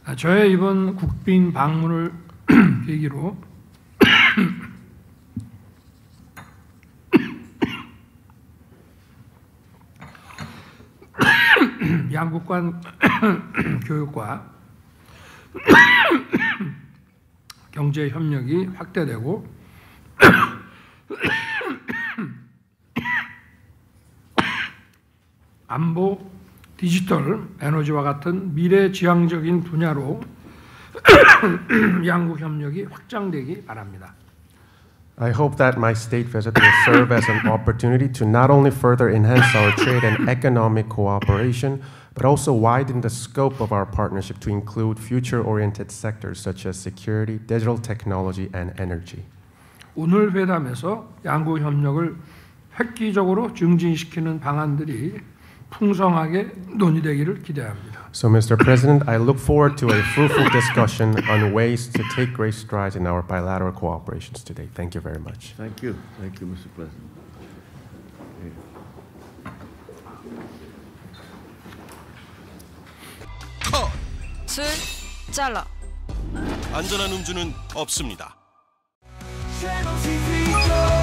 저의 이번 국빈 방문을 계기로 양국 간 교육과 경제 협력이 확대되고 안보, 디지털, 에너지와 같은 미래지향적인 분야로 양국 협력이 확장되기 바랍니다. I hope that my state visit will serve as an opportunity to not only further enhance our trade and economic cooperation, but also widen the scope of our partnership to include future-oriented sectors such as security, digital technology, and energy. 오늘 회담에서 양국 협력을 획기적으로 증진시키는 방안들이 풍성하게 논의되기를 기대합니다. So, Mr. President, I look forward to a fruitful discussion on ways to take great strides in our bilateral cooperations today. Thank you very much. Thank you, Mr. President. 술 잘라. 안전한 음주는 없습니다. Channel TV.